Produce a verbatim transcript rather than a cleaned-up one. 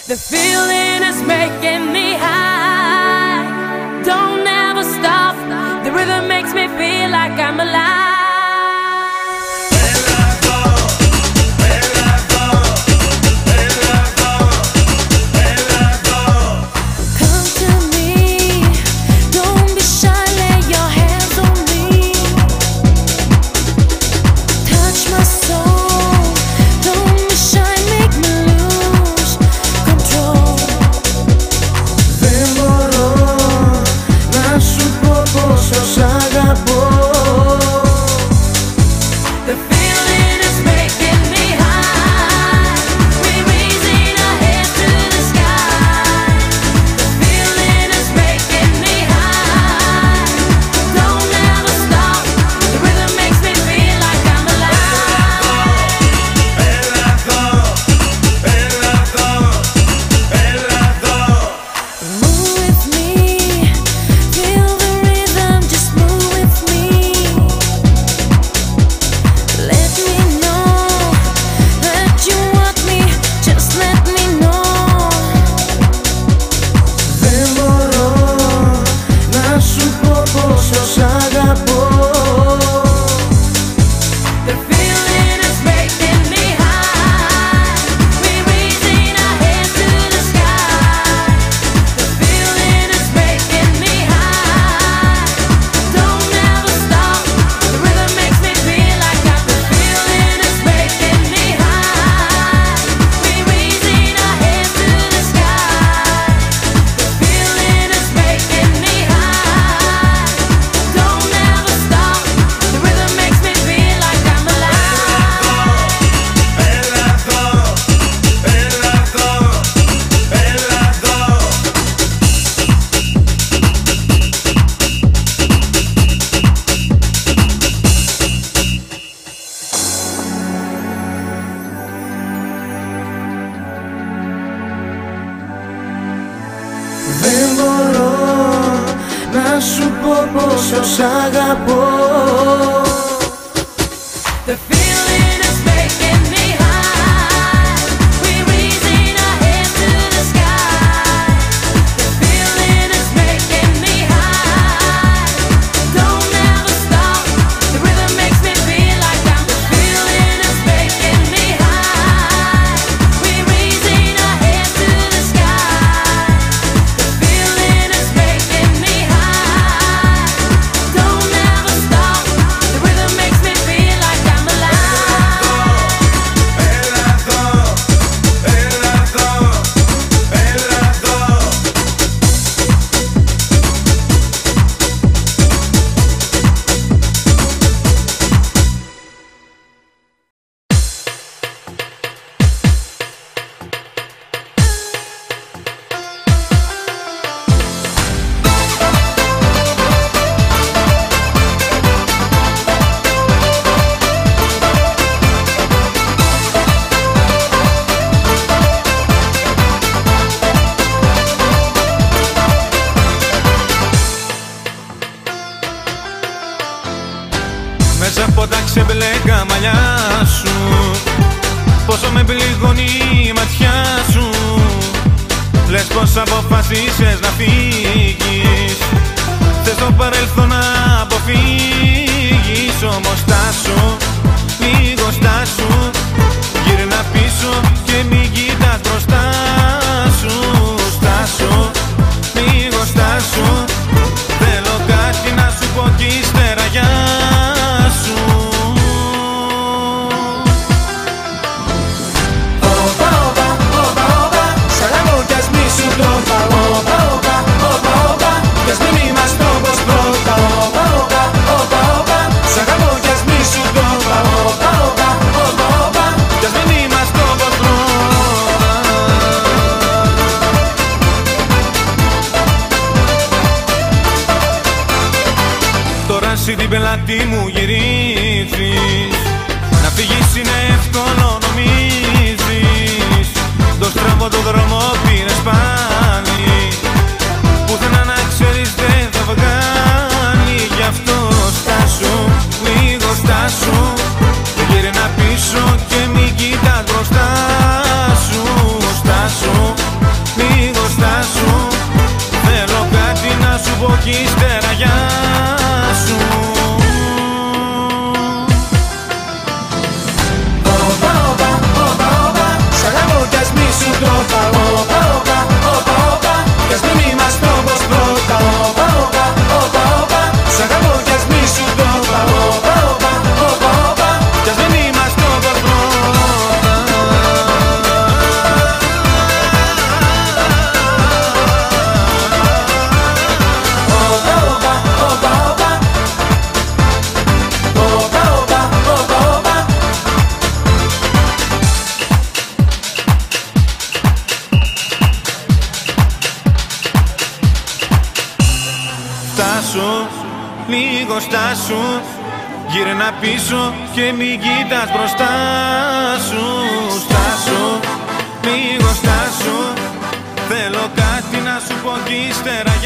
The feeling is making me high. Don't ever stop. The rhythm makes me feel like I'm alive. Δεν μπορώ να σου πω πόσο σ' αγαπώ. The feeling is making me high. We're raising our hands to the sky. The feeling is making me high. Don't ever stop. The rhythm makes me feel like I'm. The feeling is making me high. We're raising our hands to the sky. The feeling is making me high. Don't ever stop. The rhythm makes me feel like I'm alive. Μέσα από τα ξεμπλέκα μαλλιά σου, πόσο με πληγώνει η ματιά σου. Λες πως αποφασίσες να φύγεις, θες το παρελθόν να αποφύγεις. Όμως στάσου, λίγο στάσου, γύρνα πίσω και μην κοιτάς μπροστά σου. Στάσου, λίγο στάσου, θέλω κάτι να σου πω κι ύστερα γεια σου. Όπα, όπα, όπα, όπα, σ' αγαπώ κι ας μη σου το είπα. Όπα, όπα, όπα, όπα, κι ας μην είμαστε όπως πρώτα. Όπα, όπα, όπα, όπα, σ' αγαπώ κι ας μη σου το είπα. Όπα, όπα, όπα, όπα, κι ας μην είμαστε όπως πρώτα. Τώρα εσύ την πελάτη μου γυρίζεις, να φύγεις είναι εύκολο νομίζεις. Το στραβό το δρόμο πήρες πάλι, πουθενά να ξέρεις δεν θα βγάλει. Γι' αυτό στάσου, λίγο στάσου, γύρνα πίσω και μην κοιτάς μπροστά σου. Στάσου, στάσου, λίγο στάσου. Γύρνα πίσω και μην κοίτας μπροστά σου. Στάσου, λίγο στάσου. Θέλω κάτι να σου πω κι ύστερα